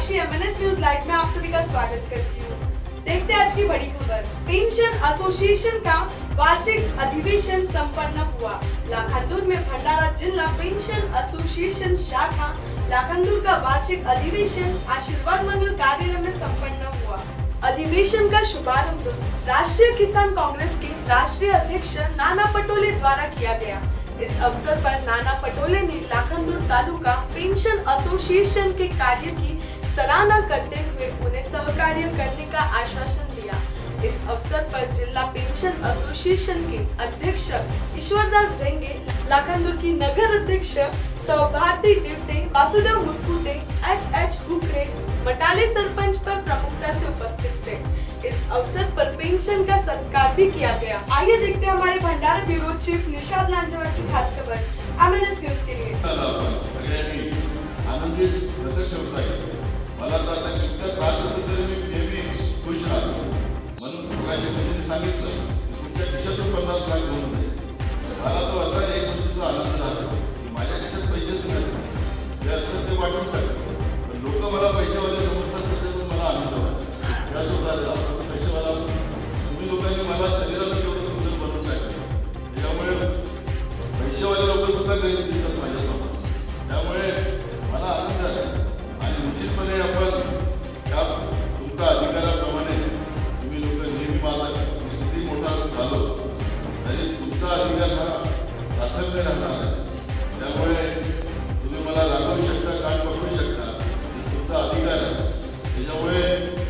Meenakshi MNS news live में आप सभी का स्वागत करती हूँ। देखते हैं आज की बड़ी खबर। पेंशन एसोसिएशन का वार्षिक अधिवेशन संपन्न हुआ। लाखांदूर में भंडारा जिला पेंशन एसोसिएशन शाखा लाखांदूर का वार्षिक अधिवेशन आशीर्वाद मंगल कार्यालय में संपन्न हुआ। अधिवेशन का शुभारंभ राष्ट्रीय किसान कांग्रेस के राष्ट्रीय अध्यक्ष नाना पटोले द्वारा किया गया। इस अवसर पर नाना पटोले ने लाखांदूर तालुका पेंशन एसोसिएशन के कार्य की सराहना करते हुए उन्हें सहकार्य करने का आश्वासन दिया। इस अवसर पर जिला पेंशन एसोसिएशन के अध्यक्ष ईश्वरदास रेंगे, लाखांदूर की नगर अध्यक्ष सौभारती दिवते, वासुदेव मुटकुटे, एच हुकरे, मटाले सरपंच पर प्रमुखता से उपस्थित थे। इस अवसर पर पेंशन का सत्कार भी किया गया। आइए देखते हैं हमारे भंडारा ब्यूरो चीफ निशाद लांजेवार की खास खबर एमएनएस न्यूज के लिए। मला तर आता इतका त्रास असेल तरी मी नेहमी खुश राहतो, म्हणून लोकांच्या मुलींनी सांगितलं तुमच्या खिशातून 50 लाख घेऊन जाईल. मला तो असा एक गोष्टीचा आनंद राहतो की माझ्या खिशात पैसेच मिळत जे असतं ते वाटून टाकतो, पण लोक मला पैसेवाले समजतात तर त्यातून मला आनंद वाटतो. त्याच झालेला आपण पैसेवाला तुम्ही लोकांनी मला शरीराला एवढं सुंदर बनवून टाकलं, त्यामुळे पैसेवाले लोक सुद्धा गरीब दिसतात माझ्यासमोर. त्यामुळे मला आनंद आहे आणि निश्चितपणे आपण त्या तुमच्या अधिकाराप्रमाणे तुम्ही लोक नेहमी माझा किती मोठा झालो तरी तुमचा अधिकार हा प्राथम्य राहणार आहे. त्यामुळे तुम्ही मला रागवू शकता, कान पकडू शकता, तुमचा अधिकार आहे. त्याच्यामुळे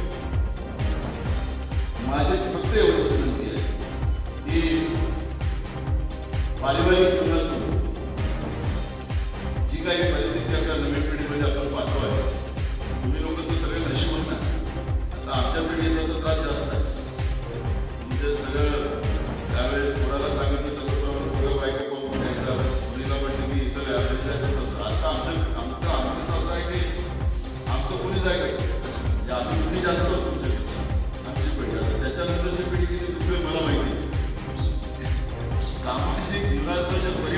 माझे फक्त एवढंच विनंती आहे की पारिवारिक जीवनात जी काही परिस्थिती आपल्या नवीन पिढीमध्ये आपण पाहतो आहे, तुम्ही लोक तर सगळे नशिबवान नाही. आता आमच्या पिढीचा तर त्रास जास्त आहे. म्हणजे सगळं त्यावेळेस कोणाला सांगितलं तसं सगळं बायका पाहून एकदा मुलीला वाटतं की इथं ॲव्हरेज आहे तसं. आता आमचं असं आहे की आमचं कोणीच आहे काय म्हणजे आम्ही कुणी जास्त होतो आमची पिढी. आता त्याच्यानंतरची पिढी किती दुसरी मला माहिती. सामाजिक जीवनात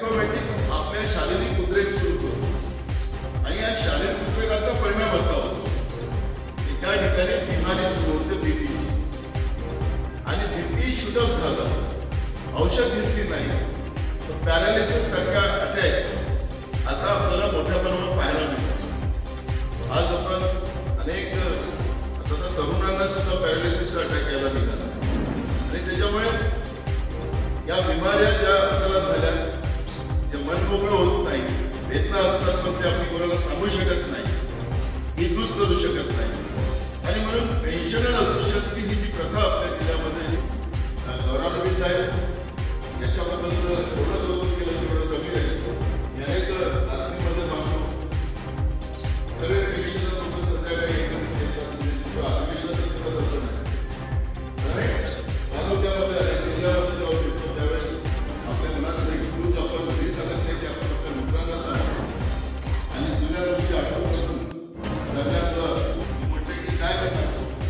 ऑटोमॅटिक आपल्या शारीरिक उद्रेक सुरू होतो आणि या शारीरिक उद्रेकाचा परिणाम असा होतो की त्या ठिकाणी बिमारी सुरू होते बीपीची. आणि बीपी शूटअप झालं, औषध घेतली नाही, पॅरालिसिस सारखा अटॅक आता आपल्याला मोठ्या प्रमाणात पाहायला मिळतो. आज आपण अनेक आता तर तरुणांना सुद्धा पॅरालिसिसचा अटॅक यायला निघाला आणि त्याच्यामुळे या बिमाऱ्या ज्या आपल्याला झाल्या ते मन मोकळं होत नाही, वेदना असतात पण ते आपण कोणाला सांगू शकत नाही, इतूच करू शकत नाही. आणि म्हणून पेन्शनर असोसिएशनची ही जी प्रथा आपल्या जिल्ह्यामध्ये गौरवान्वित आहे, याच्याबद्दल एवढं कौतुक केलं तेवढं कमी आहे. अनेक रात्रीमध्ये पाहतो सगळे पेन्शनर लोक संध्याकाळी एकत्रित येतात, अधिवेशनाचं तिथं दर्शन आहे. तालुक्यामध्ये जिल्ह्यामध्ये जाऊ शकतो त्यावेळेस आपल्या मनात एक क्रूज आपण घरी सांगत नाही की आपण आपल्या मित्रांना सांगतो आणि जुन्या गोष्टी आठवण करून दरम्यान म्हटलं की काय करणार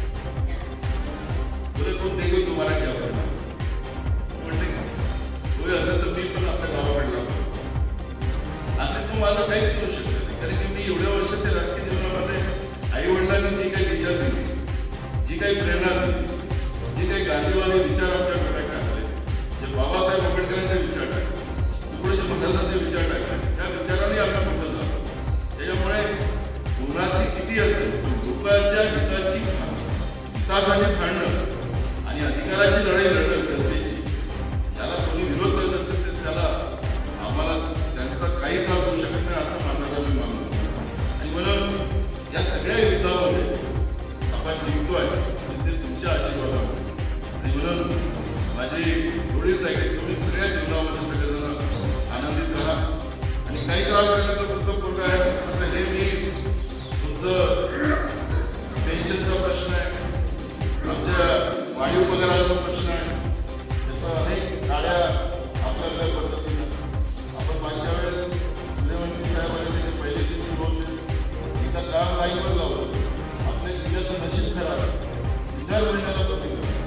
तुला कोण देखील तुम्हाला घ्या म्हटले होय असेल तर मी पण आपल्या गावाकडला आता तू माझं काहीच करू शकत नाही, कारण की मी एवढ्या वर्षाच्या राजकीय जीवनामध्ये आई वडिलांनी जी काही दिशा दिली, जी काही प्रेरणा दिली, जे काही गांधीवादी विचार आपल्या डोक्यात टाकले, जे बाबासाहेब आंबेडकरांचे विचार टाकले, तुकडे जे महाराजांचे विचार टाकले, त्या विचाराने आपण मोठं झालो. त्याच्यामुळे गुणाची किती असेल लोकांच्या हिताची हितासाठी फाडणं आणि अधिकाराची लढाई लढणं गरजेची. त्याला कोणी विरोध करत असेल तर त्याला आम्हाला त्यांचा काही त्रास होऊ शकत नाही असं मानणारा मी माणूस. आणि म्हणून या सगळ्या युद्धामध्ये आपण जिंकतोय ते तुमच्या आशीर्वादामुळे. आणि म्हणून माझी एवढीच आहे की तुम्ही सगळ्या जीवनामध्ये सगळेजण आनंदित राहा आणि काही त्रास झाला तर तुमचं पूर्ण आहे. आता हे मी तुमचं पेन्शनचा प्रश्न आहे, आमच्या वाढीव पगाराचा प्रश्न आहे, त्याचा अनेक गाड्या आपल्याकडे पद्धतीनं आपण मागच्या वेळेस सूर्यवंशी साहेबांनी त्याचे पहिले दिन सुरू होते, एका काम लाईनवर लावलं. आपल्या जिल्ह्याचं नशीब खराब दर महिन्याला तो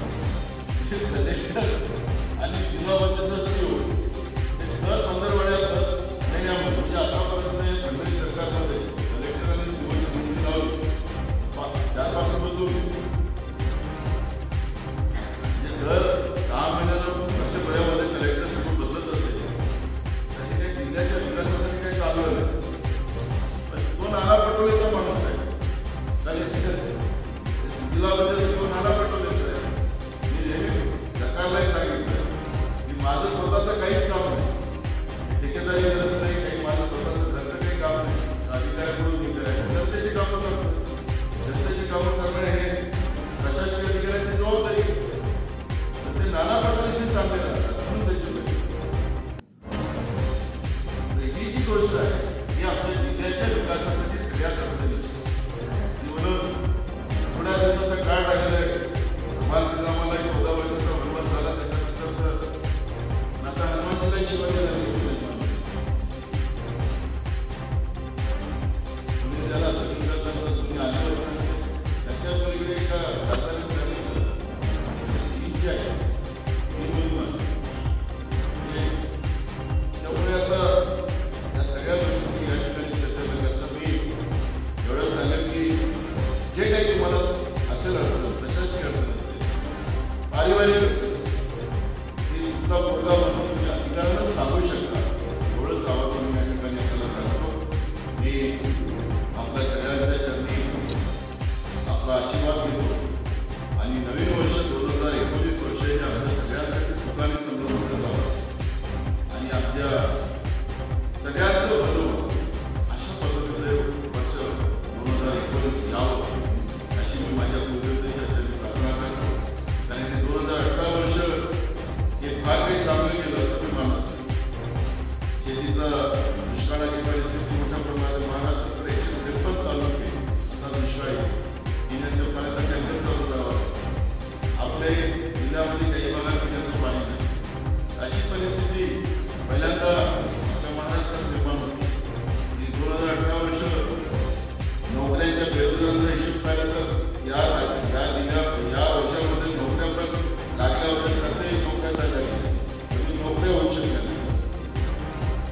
आणि जिल्हा सीओ दर 15 महिन्यामध्ये म्हणजे आतापर्यंत फडणवीस सरकारमध्ये कलेक्टरांनी सीओची नियुक्ती लावली 4-5 बदलून म्हणजे दर 6 महिन्याला वर्षभरामध्ये कलेक्टर सीओ बदलत असेल तर हे काही जिल्ह्याच्या विकासासाठी काही चालू आहे. तो नाना पटोलेचा माणूस आहे, जिल्हामध्ये सीओ नाना पटोलेचा आहे. मी नेहमी सरकारलाही सांगितलं की माझं स्वतःचं काहीच काम नाही, ठेकेदारी गरज नाही, काही माझं स्वतःचं घरचं काही काम नाही, अधिकाऱ्याकडून मी करायचं. जनतेची कामं करतो, जनतेची कामं करणं हे प्रशासकीय अधिकाऱ्यांची जबाबदारी. तर ते नाना पटोलेशी चांगले असतात म्हणून त्याची ही जी गोष्ट आहे ही आपल्या जिल्ह्याच्या विकासासाठी सगळ्यात अडचणी. म्हणून थोड्या दिवसाचा काळ राहिलेला आहे. भगवान श्रीरामाला 14 वर्षाचा वनवास झाला, त्याच्यानंतर तर आता हनुमानजीला शिवाजी तुम्ही त्याला असं विकासाचा तुम्ही आल्यावर सांगते त्याच्या पलीकडे एका दादाने सांगितलं जी आहे ती निर्माण त्यामुळे आता या सगळ्या गोष्टी या ठिकाणी चर्चा करता मी एवढं सांगेन की जे काही तुम्हाला असेल अडचण प्रशासकीय अडचण असेल पारिवारिक ती तुमचा मुलगा म्हणून तुम्ही अधिकारानं सांगू शकता, एवढंच आवाज मी या ठिकाणी आपल्याला सांगतो. मी आपल्या सगळ्यांच्या चरणी आपला आशीर्वाद घेतो आणि नवीन वर्ष 2019 वर्ष हे आपल्या सगळ्यांसाठी सुखाने समृद्धीचं जावं आणि आपल्या सगळ्यांचं भलं अशा पद्धतीचं वर्ष 2019 यावं अशी मी माझ्या पूर्वदेशाची प्रार्थना करतो. कारण की 2018 वर्ष हे फार काही चांगलं केलं असं मी मानतो. शेतीचा दुष्काळाची परिस्थिती मोठ्या प्रमाणात महाराष्ट्राकडे 153 तालुके असा दुष्काळ पिण्याच्या पाण्याचा टँकर चालू करावा. आपल्या जिल्ह्यामध्ये काही भागात पिण्याचं पाणी नाही, अशी परिस्थिती पहिल्यांदा आपल्या महाराष्ट्रात निर्माण होती. 2018 वर्ष नोकऱ्यांच्या बेरोजगारांचा हिशोब पाहिला तर या वर्षामध्ये नोकऱ्या पण लागल्या होत्या, त्यातही नोकऱ्या झाल्या, नोकऱ्या होऊ शकल्या नाही.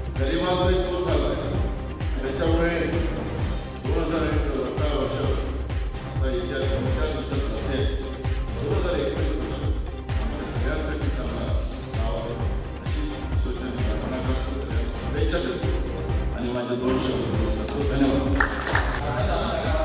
दोन शब्द बोलतो. धन्यवाद.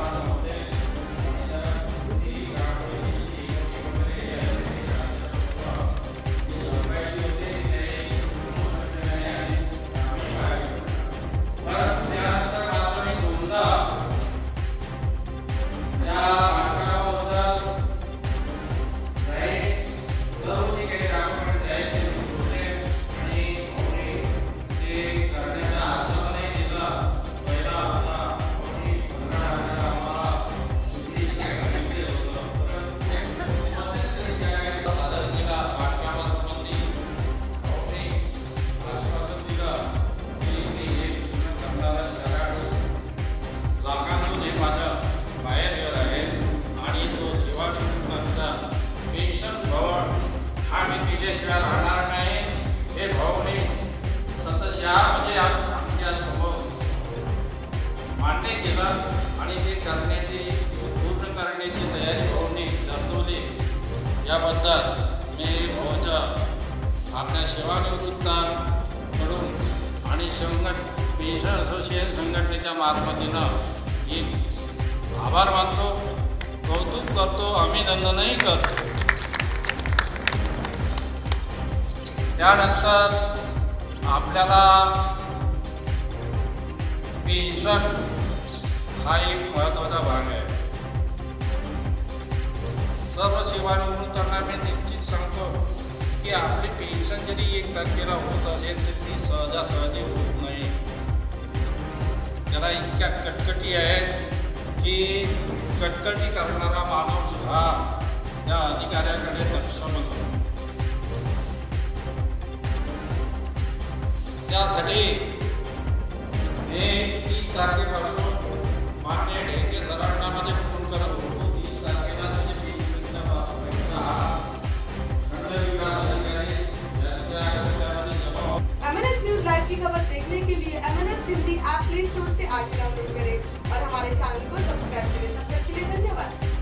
मान्य केलं आणि ते करण्याची पूर्ण करण्याची तयारी भाऊंनी दर्शवली. याबद्दल मी भाऊच्या आपल्या सेवानिवृत्तांकडून आणि पेन्शन असोसिएशन संघटनेच्या मार्फतीनं एक आभार मानतो, कौतुक करतो, अभिनंदनही करतो. त्यानंतर आपल्याला पेन्शन हा एक महत्त्वाचा भाग आहे. सर्व सेवानिवृत्तांना मी निश्चित सांगतो की आपली पेन्शन जरी 1 तारखेला होत असेल तर ती सहजासहजी होत नाही. त्याला इतक्या कटकटी आहेत की कटकटी करणारा माणूस हा त्या अधिकाऱ्याकडे लक्ष नसतो. त्यासाठी हे 30 तारखेपासून मान्य ढेके सरांना मध्ये फोन करत होतो. 30 तारखेला त्याचे पेन्शनचा पैसा हा खंडविकास अधिकारी यांच्या खात्यामध्ये जमा होतो. MNS न्यूज लाइव की खबर देखने के लिए MNS Hindi app play store से आज डाउनलोड करें और हमारे चैनल को सब्सक्राइब करें. तब तक के लिए धन्यवाद.